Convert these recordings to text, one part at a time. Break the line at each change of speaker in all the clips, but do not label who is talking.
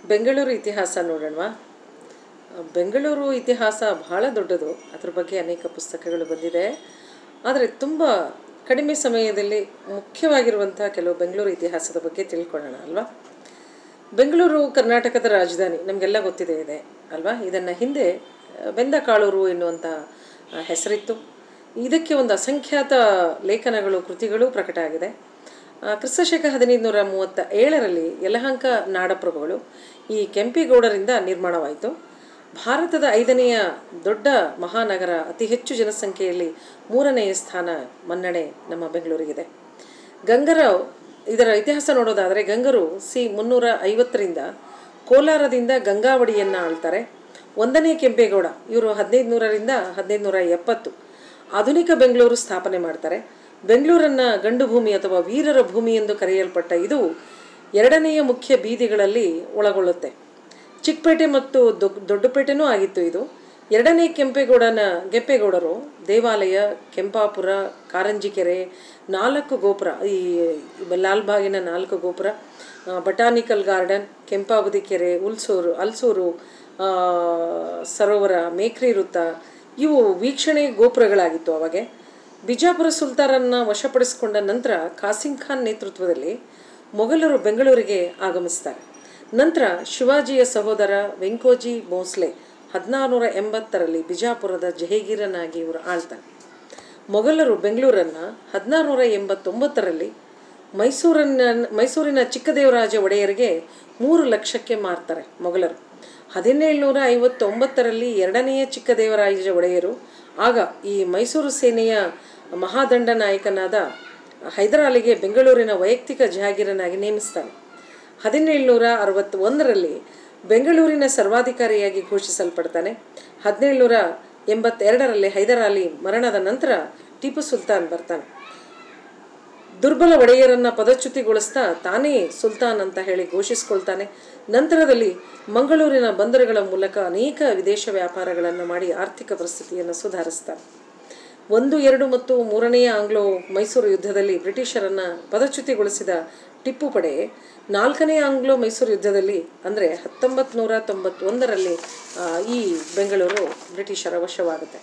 ಬೆಂಗಳೂರು ಇತಿಹಾಸ ನೋಡೋಣವಾ. ಬೆಂಗಳೂರು ಇತಿಹಾಸ ಬಹಳ ದೊಡ್ಡದು. ಅದ್ರ ಬಗ್ಗೆ ಅನೇಕ ಪುಸ್ತಕಗಳು ಬಂದಿದೆ. ಆದರೆ ತುಂಬ ಕಡಿಮೆ ಸಮಯದಲ್ಲಿ ಮುಖ್ಯವಾಗಿರುವಂಥ ಕೆಲವು ಬೆಂಗಳೂರು ಇತಿಹಾಸದ ಬಗ್ಗೆ ತಿಳ್ಕೊಳ್ಳೋಣ ಅಲ್ವಾ. ಬೆಂಗಳೂರು ಕರ್ನಾಟಕದ ರಾಜಧಾನಿ ನಮಗೆಲ್ಲ ಗೊತ್ತಿದೆ ಇದೆ ಅಲ್ವಾ. ಇದನ್ನು ಹಿಂದೆ ಬೆಂದಕಾಳೂರು ಎನ್ನುವಂಥ ಹೆಸರಿತ್ತು. ಇದಕ್ಕೆ ಒಂದು ಅಸಂಖ್ಯಾತ ಲೇಖನಗಳು ಕೃತಿಗಳು ಪ್ರಕಟ ಆಗಿದೆ. ಕ್ರಿಸ್ತಶಕ 1537ರಲ್ಲಿ ಯಲಹಂಕ ನಾಡಪ್ರಭುಗಳು ಈ ಕೆಂಪೇಗೌಡರಿಂದ ನಿರ್ಮಾಣವಾಯಿತು. ಭಾರತದ 5ನೆಯ ದೊಡ್ಡ ಮಹಾನಗರ, ಅತಿ ಹೆಚ್ಚು ಜನಸಂಖ್ಯೆಯಲ್ಲಿ 3ನೆಯ ಸ್ಥಾನ ಮನ್ನಣೆ ನಮ್ಮ ಬೆಂಗಳೂರಿಗಿದೆ. ಗಂಗರಾವ್ ಇದರ ಇತಿಹಾಸ ನೋಡೋದಾದರೆ, ಗಂಗರು ಸಿ 350ರಿಂದ ಕೋಲಾರದಿಂದ ಗಂಗಾವಳಿಯನ್ನು ಆಳ್ತಾರೆ. 1ನೇ ಕೆಂಪೇಗೌಡ ಇವರು 1500ರಿಂದ 1570 ಆಧುನಿಕ ಬೆಂಗಳೂರು ಸ್ಥಾಪನೆ ಮಾಡ್ತಾರೆ. ಬೆಂಗಳೂರನ್ನು ಗಂಡು ಭೂಮಿ ಅಥವಾ ವೀರರ ಭೂಮಿ ಎಂದು ಕರೆಯಲ್ಪಟ್ಟ ಇದು 2ನೆಯ ಮುಖ್ಯ ಬೀದಿಗಳಲ್ಲಿ ಒಳಗೊಳ್ಳುತ್ತೆ. ಚಿಕ್ಕಪೇಟೆ ಮತ್ತು ದೊಡ್ಡಪೇಟೆನೂ ಆಗಿತ್ತು ಇದು. 2ನೇ ಕೆಂಪೇಗೌಡರು ದೇವಾಲಯ, ಕೆಂಪಾಪುರ, ಕಾರಂಜಿಕೆರೆ, 4 ಗೋಪುರ, ಈ ಲಾಲ್ಬಾಗಿನ 4 ಗೋಪುರ, ಬಟಾನಿಕಲ್ ಗಾರ್ಡನ್, ಕೆಂಪಾಬುದಿ ಕೆರೆ, ಅಲ್ಸೂರು ಸರೋವರ, ಮೇಕ್ರಿ ವೃತ್ತ ಇವು ವೀಕ್ಷಣೆ ಗೋಪುರಗಳಾಗಿತ್ತು ಅವಾಗೆ. ಬಿಜಾಪುರ ಸುಲ್ತಾನರನ್ನು ವಶಪಡಿಸಿಕೊಂಡ ನಂತರ ಕಾಸಿಂ ಖಾನ್ ನೇತೃತ್ವದಲ್ಲಿ ಮೊಘಲರು ಬೆಂಗಳೂರಿಗೆ ಆಗಮಿಸ್ತಾರೆ. ನಂತರ ಶಿವಾಜಿಯ ಸಹೋದರ ವೆಂಕೋಜಿ ಭೋಸ್ಲೆ 1680ರಲ್ಲಿ ಬಿಜಾಪುರದ ಜಹಗೀರನಾಗಿ ಇವರು ಆಳ್ತಾರೆ. ಮೊಘಲರು ಬೆಂಗಳೂರನ್ನು 1689ರಲ್ಲಿ ಮೈಸೂರಿನ ಚಿಕ್ಕದೇವರಾಜ ಒಡೆಯರಿಗೆ 3 ಲಕ್ಷಕ್ಕೆ ಮಾರ್ತಾರೆ ಮೊಘಲರು. 1759ರಲ್ಲಿ 2ನೇ ಚಿಕ್ಕದೇವರಾಜ ಒಡೆಯರು ಆಗ ಈ ಮೈಸೂರು ಸೇನೆಯ ಮಹಾದಂಡ ನಾಯಕನಾದ ಹೈದರಾಲಿಗೆ ಬೆಂಗಳೂರಿನ ವೈಯಕ್ತಿಕ ಜಹಾಗೀರನಾಗಿ ನೇಮಿಸ್ತಾನೆ. 1761ರಲ್ಲಿ ಬೆಂಗಳೂರಿನ ಸರ್ವಾಧಿಕಾರಿಯಾಗಿ ಘೋಷಿಸಲ್ಪಡ್ತಾನೆ. 1782ರಲ್ಲಿ ಹೈದರಾಲಿ ಮರಣದ ನಂತರ ಟಿಪ್ಪು ಸುಲ್ತಾನ್ ಬರ್ತಾನೆ. ದುರ್ಬಲ ಒಡೆಯರನ್ನು ಪದಚ್ಯುತಿಗೊಳಿಸ್ತಾ ತಾನೇ ಸುಲ್ತಾನ್ ಅಂತ ಹೇಳಿ ಘೋಷಿಸ್ಕೊಳ್ತಾನೆ. ನಂತರದಲ್ಲಿ ಮಂಗಳೂರಿನ ಬಂದರುಗಳ ಮೂಲಕ ಅನೇಕ ವಿದೇಶ ವ್ಯಾಪಾರಗಳನ್ನು ಮಾಡಿ ಆರ್ಥಿಕ ಪರಿಸ್ಥಿತಿಯನ್ನು ಸುಧಾರಿಸ್ತಾನೆ. 1, 2 ಮತ್ತು 3ನೇ ಆಂಗ್ಲೋ ಮೈಸೂರು ಯುದ್ಧದಲ್ಲಿ ಬ್ರಿಟಿಷರನ್ನು ಪದಚ್ಯುತಿಗೊಳಿಸಿದ ಟಿಪ್ಪು ಪಡೆ 4ನೇ ಆಂಗ್ಲೋ ಮೈಸೂರು ಯುದ್ಧದಲ್ಲಿ ಅಂದರೆ 1991ರಲ್ಲಿ ಈ ಬೆಂಗಳೂರು ಬ್ರಿಟಿಷರ ವಶವಾಗುತ್ತೆ.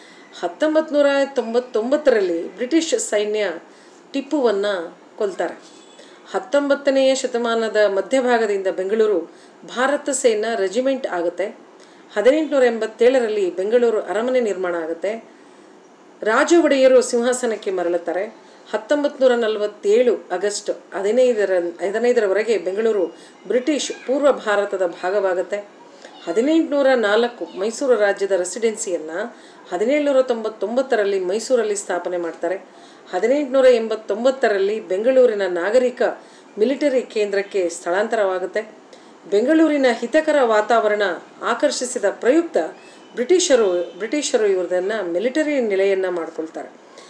1999ರಲ್ಲಿ ಬ್ರಿಟಿಷ್ ಸೈನ್ಯ ಟಿಪ್ಪುವನ್ನು ಕೊಲ್ತಾರೆ. 19ನೇ ಶತಮಾನದ ಮಧ್ಯಭಾಗದಿಂದ ಬೆಂಗಳೂರು ಭಾರತ ಸೇನಾ ರೆಜಿಮೆಂಟ್ ಆಗುತ್ತೆ. 1887ರಲ್ಲಿ ಬೆಂಗಳೂರು ಅರಮನೆ ನಿರ್ಮಾಣ ಆಗುತ್ತೆ. ರಾಜ ಒಡೆಯರು ಸಿಂಹಾಸನಕ್ಕೆ ಮರಳುತ್ತಾರೆ. 1947 ಆಗಸ್ಟ್ 15ರವರೆಗೆ ಬೆಂಗಳೂರು ಬ್ರಿಟಿಷ್ ಪೂರ್ವ ಭಾರತದ ಭಾಗವಾಗುತ್ತೆ. 1804 ಮೈಸೂರು ರಾಜ್ಯದ ರೆಸಿಡೆನ್ಸಿಯನ್ನು 1799ರಲ್ಲಿ ಮೈಸೂರಲ್ಲಿ ಸ್ಥಾಪನೆ ಮಾಡ್ತಾರೆ. 1889ರಲ್ಲಿ ಬೆಂಗಳೂರಿನ ನಾಗರಿಕ ಮಿಲಿಟರಿ ಕೇಂದ್ರಕ್ಕೆ ಸ್ಥಳಾಂತರವಾಗುತ್ತೆ. ಬೆಂಗಳೂರಿನ ಹಿತಕರ ವಾತಾವರಣ ಆಕರ್ಷಿಸಿದ ಪ್ರಯುಕ್ತ ಬ್ರಿಟಿಷರು ಇವರನ್ನು ಮಿಲಿಟರಿ ನೆಲೆಯನ್ನು ಮಾಡ್ಕೊಳ್ತಾರೆ.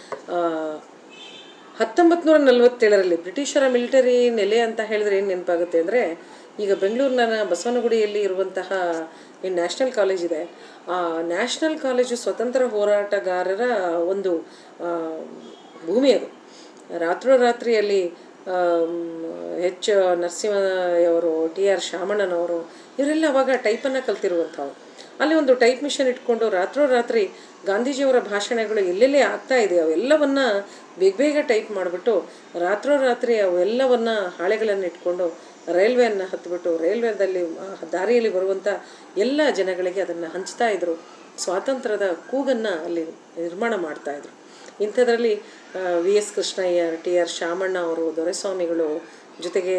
1947ರಲ್ಲಿ ಬ್ರಿಟಿಷರ ಮಿಲಿಟರಿ ನೆಲೆ ಅಂತ ಹೇಳಿದ್ರೆ ಏನು ನೆನಪಾಗುತ್ತೆ ಅಂದರೆ, ಈಗ ಬೆಂಗಳೂರಿನ ಬಸವನಗುಡಿಯಲ್ಲಿ ಇರುವಂತಹ ಏನು ನ್ಯಾಷನಲ್ ಕಾಲೇಜ್ ಇದೆ, ಆ ನ್ಯಾಷನಲ್ ಕಾಲೇಜು ಸ್ವತಂತ್ರ ಹೋರಾಟಗಾರರ ಒಂದು ಭೂಮಿ. ಅದು ರಾತ್ರೋರಾತ್ರಿಯಲ್ಲಿ ಎಚ್ ನರಸಿಂಹಯ್ಯವರು, TR ಶಾಮಣ್ಣನವರು ಇವರೆಲ್ಲ ಅವಾಗ ಟೈಪನ್ನು ಕಲ್ತಿರುವಂಥವ್ರು. ಅಲ್ಲಿ ಒಂದು ಟೈಪ್ ಮಿಷನ್ ಇಟ್ಕೊಂಡು ರಾತ್ರೋರಾತ್ರಿ ಗಾಂಧೀಜಿಯವರ ಭಾಷಣಗಳು ಎಲ್ಲೆಲ್ಲೇ ಆಗ್ತಾ ಇದೆ ಅವೆಲ್ಲವನ್ನು ಬೇಗ ಟೈಪ್ ಮಾಡಿಬಿಟ್ಟು ರಾತ್ರೋರಾತ್ರಿ ಅವೆಲ್ಲವನ್ನು ಹಾಳೆಗಳನ್ನು ಇಟ್ಕೊಂಡು ರೈಲ್ವೆಯನ್ನು ಹತ್ತಿಬಿಟ್ಟು ರೈಲ್ವೆದಲ್ಲಿ ದಾರಿಯಲ್ಲಿ ಬರುವಂಥ ಎಲ್ಲ ಜನಗಳಿಗೆ ಅದನ್ನು ಹಂಚ್ತಾ ಇದ್ರು. ಸ್ವಾತಂತ್ರ್ಯದ ಕೂಗನ್ನು ಅಲ್ಲಿ ನಿರ್ಮಾಣ ಮಾಡ್ತಾಯಿದ್ರು. ಇಂಥದ್ರಲ್ಲಿ VS ಕೃಷ್ಣಯ್ಯ, TR ಶಾಮಣ್ಣ ಅವರು, ದೊರೆಸ್ವಾಮಿಗಳು, ಜೊತೆಗೆ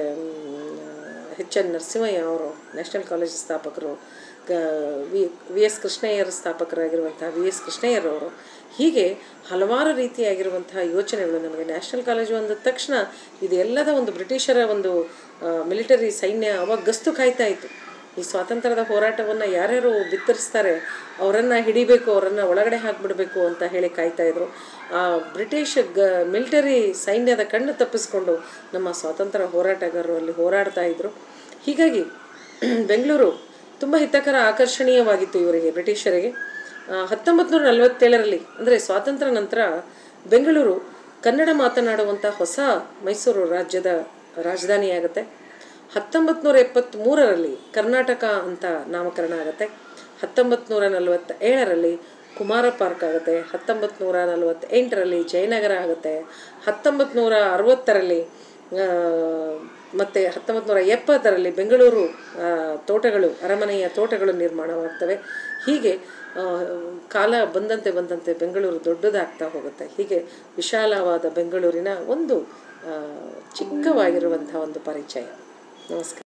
HN ನರಸಿಂಹಯ್ಯ ಅವರು ನ್ಯಾಷನಲ್ ಕಾಲೇಜ್ ಸ್ಥಾಪಕರು, VS ಕೃಷ್ಣಯ್ಯರ ಸ್ಥಾಪಕರಾಗಿರುವಂಥ VS ಕೃಷ್ಣಯ್ಯರವರು, ಹೀಗೆ ಹಲವಾರು ರೀತಿಯಾಗಿರುವಂತಹ ಯೋಚನೆಗಳು ನಮಗೆ. ನ್ಯಾಷನಲ್ ಕಾಲೇಜು ಅಂದ ತಕ್ಷಣ ಇದೆಲ್ಲದ ಒಂದು ಬ್ರಿಟಿಷರ ಒಂದು ಮಿಲಿಟರಿ ಸೈನ್ಯ ಅವಾಗ ಗಸ್ತು ಕಾಯ್ತಾ ಇತ್ತು. ಈ ಸ್ವಾತಂತ್ರ್ಯದ ಹೋರಾಟವನ್ನು ಯಾರ್ಯಾರು ಬಿತ್ತರಿಸ್ತಾರೆ ಅವರನ್ನು ಹಿಡಿಬೇಕು, ಅವರನ್ನು ಒಳಗಡೆ ಹಾಕಿಬಿಡಬೇಕು ಅಂತ ಹೇಳಿ ಕಾಯ್ತಾಯಿದ್ರು. ಆ ಬ್ರಿಟಿಷ್ ಮಿಲಿಟರಿ ಸೈನ್ಯದ ಕಣ್ಣು ತಪ್ಪಿಸ್ಕೊಂಡು ನಮ್ಮ ಸ್ವಾತಂತ್ರ್ಯ ಹೋರಾಟಗಾರರು ಅಲ್ಲಿ ಹೋರಾಡ್ತಾ ಇದ್ರು. ಹೀಗಾಗಿ ಬೆಂಗಳೂರು ತುಂಬ ಹಿತಕರ ಆಕರ್ಷಣೀಯವಾಗಿತ್ತು ಇವರಿಗೆ, ಬ್ರಿಟಿಷರಿಗೆ. 1947ರಲ್ಲಿ ಅಂದರೆ ಸ್ವಾತಂತ್ರ್ಯ ನಂತರ ಬೆಂಗಳೂರು ಕನ್ನಡ ಮಾತನಾಡುವಂಥ ಹೊಸ ಮೈಸೂರು ರಾಜ್ಯದ ರಾಜಧಾನಿಯಾಗುತ್ತೆ. 1973ರಲ್ಲಿ ಕರ್ನಾಟಕ ಅಂತ ನಾಮಕರಣ ಆಗುತ್ತೆ. 1947ರಲ್ಲಿ ಕುಮಾರ ಪಾರ್ಕ್ ಆಗುತ್ತೆ. 1948ರಲ್ಲಿ ಜಯನಗರ ಆಗುತ್ತೆ. 1960ರಲ್ಲಿ ಮತ್ತು 1970ರಲ್ಲಿ ಬೆಂಗಳೂರು ತೋಟಗಳು, ಅರಮನೆಯ ತೋಟಗಳು ನಿರ್ಮಾಣವಾಗ್ತವೆ. ಹೀಗೆ ಕಾಲ ಬಂದಂತೆ ಬೆಂಗಳೂರು ದೊಡ್ಡದಾಗ್ತಾ ಹೋಗುತ್ತೆ. ಹೀಗೆ ವಿಶಾಲವಾದ ಬೆಂಗಳೂರಿನ ಒಂದು ಚಿಕ್ಕವಾಗಿರುವಂಥ ಒಂದು ಪರಿಚಯ. ನಮಸ್ಕಾರ.